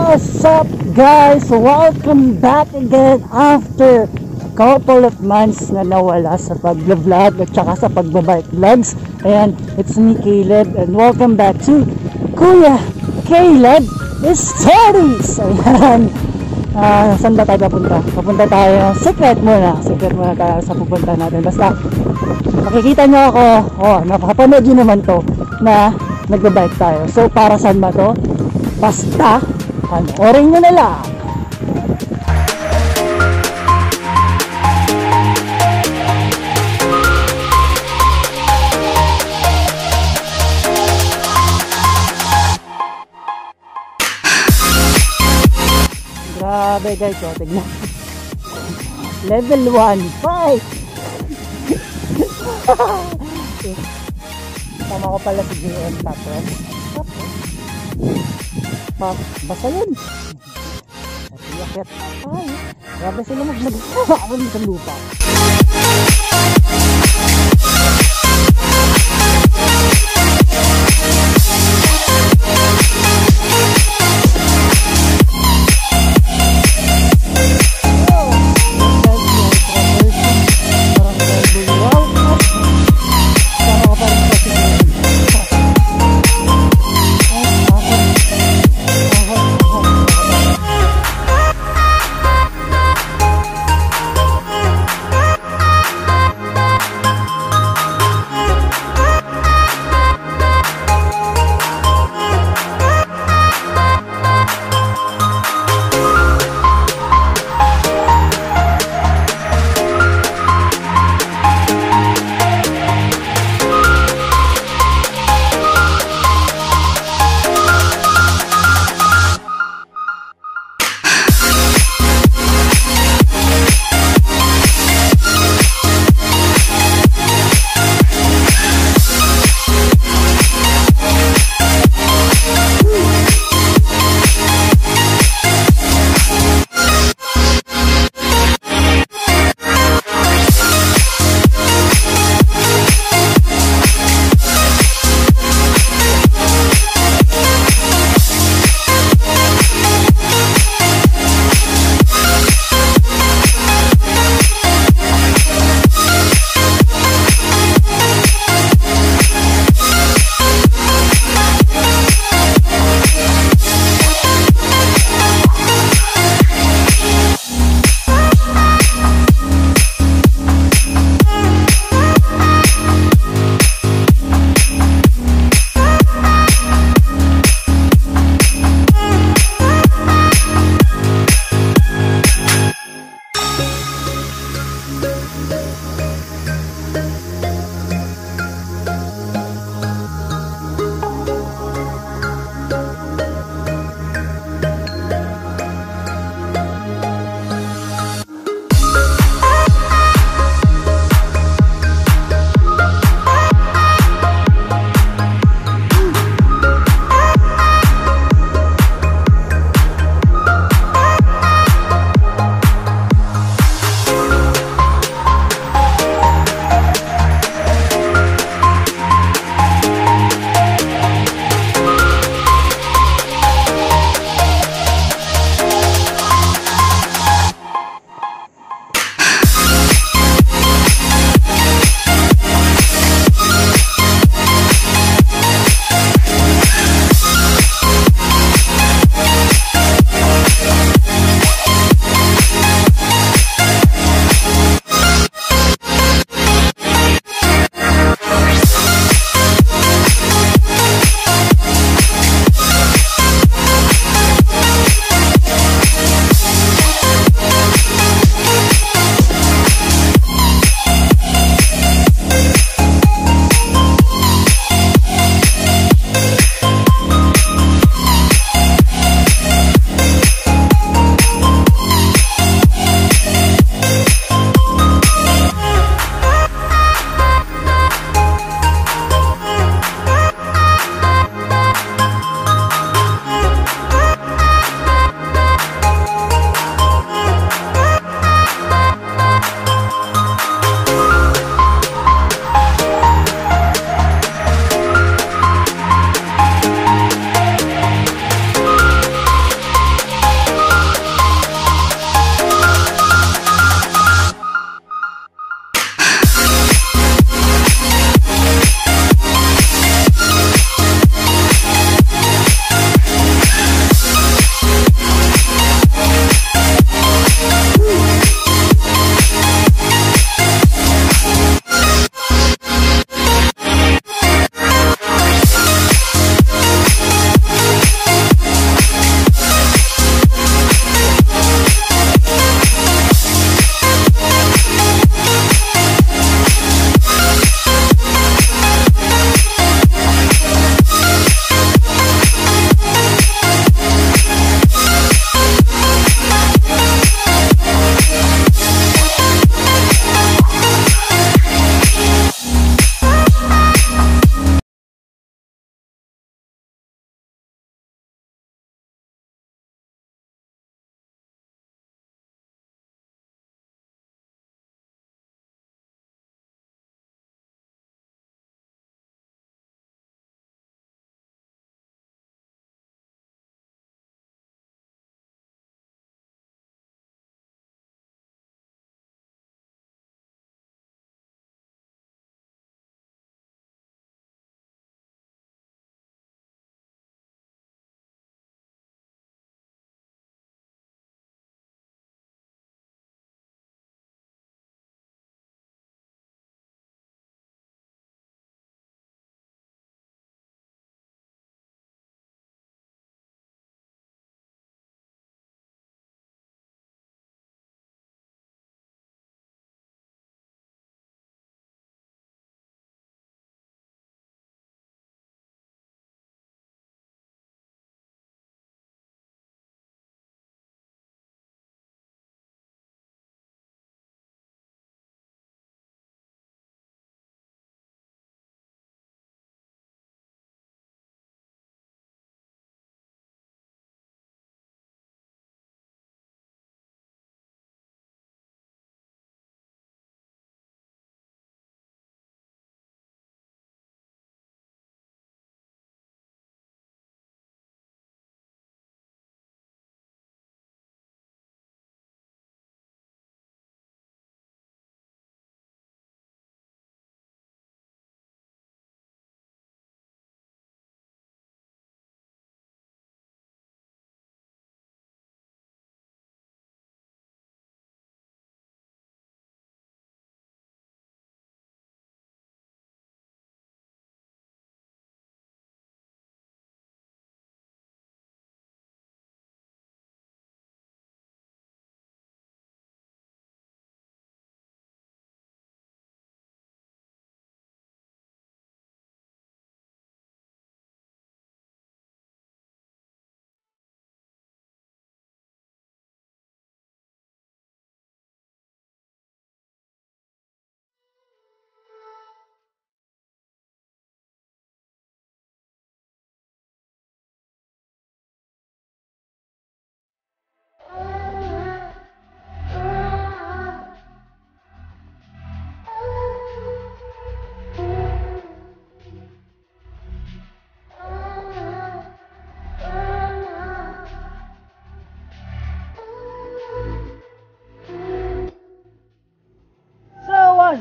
What's up guys? Welcome back again after a couple of months na nawala sa pag-vlog at saka sa pagbabike vlogs. Ayan, it's me Caleb and welcome back to Kuya Caleb Stories. Ayan, saan ba tayo papunta? Papunta tayo, secret muna tayo sa pupunta natin. Basta makikita nyo ako, nakapanood nyo naman to na nagbabike tayo. So para saan ba to? Basta panoorin nyo na lang. Grabe guys, tignan. Level 1 fight. Tama ko pala si JM Tapos basta yun. Yakit. Ay, grabe sila mag-aawal sa lupa.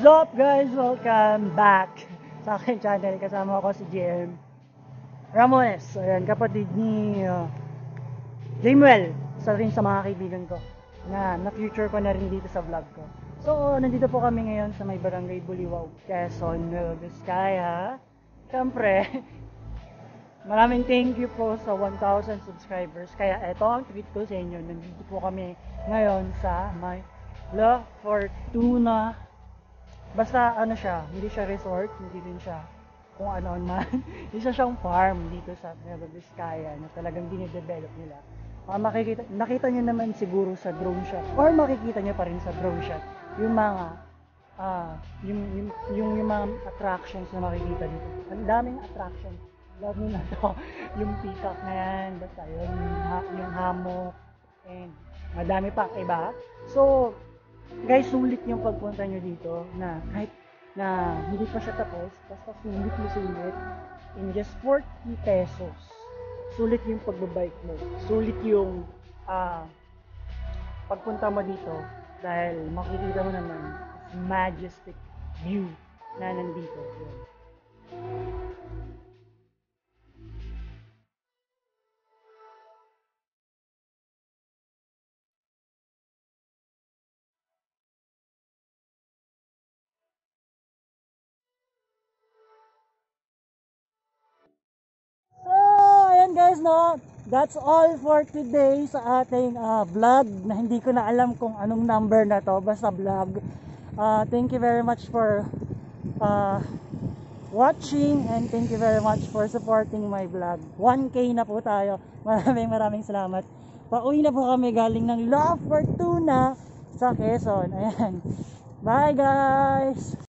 What's up guys? Welcome back sa aking channel. Kasama ko si JM Ramones. Ayan, kapatid ni Jamuel. Isa rin sa mga kaibigan ko na future ko na rin dito sa vlog ko. So, nandito po kami ngayon sa may Barangay Buliwaw, Quezon, Nueva Vizcaya. Siyempre, maraming thank you po sa 1,000 subscribers. Kaya ito ang treat ko sa inyo. Nandito po kami ngayon sa may La Fortuna. Basta ano siya, hindi siya resort, hindi din siya kung ano man. Isa siyang farm dito sa Nueva Vizcaya na talagang dinidevelop nila. Nakita nyo naman siguro sa drone shot or makikita nyo pa rin sa drone shot yung mga yung mga attractions na makikita dito. Ang daming attractions. Love nyo na to. Yung peacock na yan, basta yung hammock, and madami pa, iba. So, guys, sulit yung pagpunta nyo dito na kahit na hindi pa siya tapos, basta sulit mo sulit in just 40 pesos. Sulit yung pagbabike mo. Sulit yung pagpunta mo dito dahil makikita mo naman majestic view na nandito. Yun. So, ayan guys, no, that's all for today sa ating vlog na hindi ko na alam kung anong number na to, basta vlog. Thank you very much for watching, and thank you very much for supporting my vlog. 1K na po tayo. Maraming salamat. Pauwi na po kami galing ng La Fortuna sa Quezon. Ayan. Bye guys!